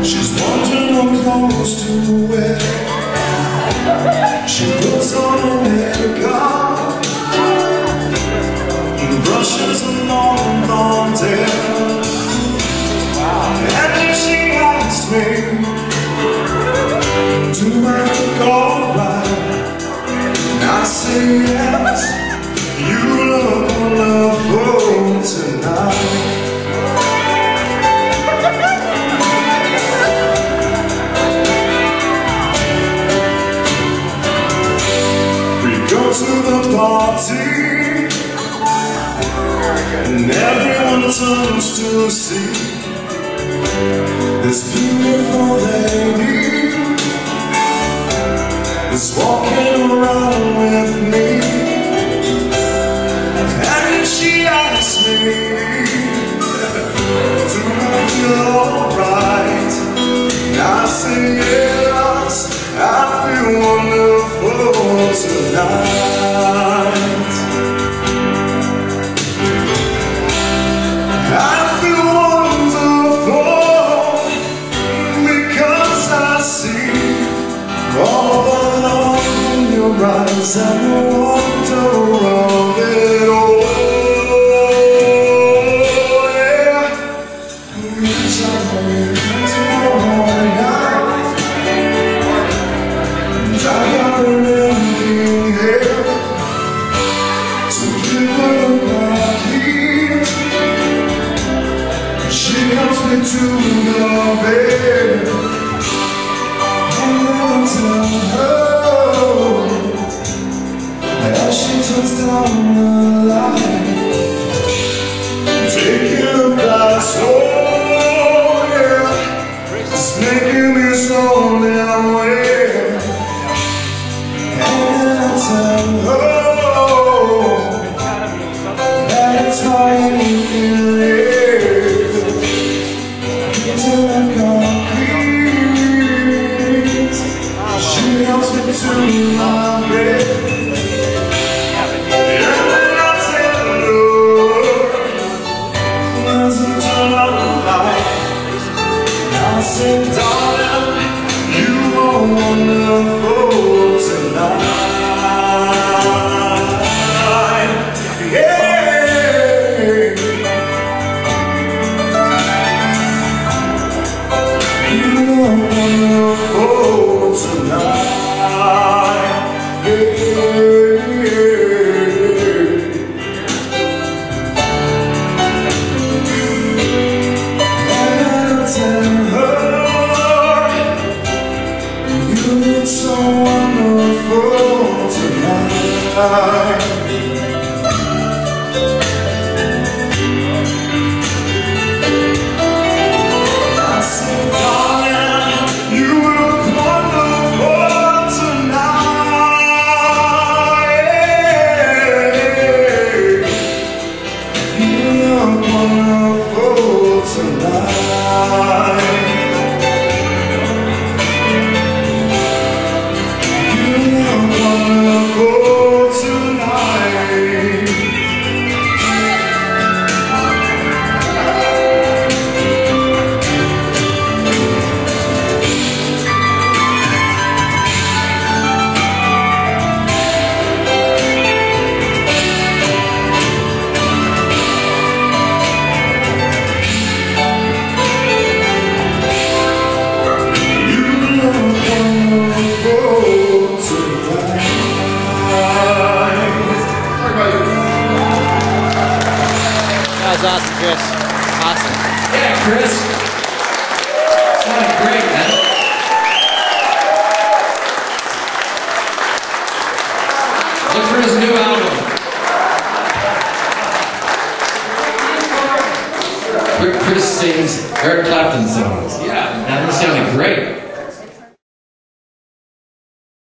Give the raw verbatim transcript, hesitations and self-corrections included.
She's wondering what clothes to wear. She puts on her makeup and brushes a long blonde hair. And if she asks me, do I look alright? And I say yes, you look wonderful tonight. Go to the party and everyone turns to see this beautiful lady is walking around with me. And she asks me, do I feel alright? And I say yes, I feel wonderful tonight. I feel wonderful because I see all the love in your eyes and the wonder of it all. Yeah, reach out tomorrow night, and I got a to the bed, and then tell her as she turns down the light, taking a glass, oh yeah, it's making me slowly away. And I tell her that it's my feeling. To my bed, and then I tell her, doesn't turn out the light. I say, darling, you are wonderful tonight. Yeah, you are wonderful tonight. So wonderful tonight. I said, darling, you look wonderful tonight. You look wonderful tonight. That was awesome, Chris. Awesome. Yeah, Chris. Sounded great, man. Look for his new album. Chris sings Eric Clapton songs. Yeah, that sounded great.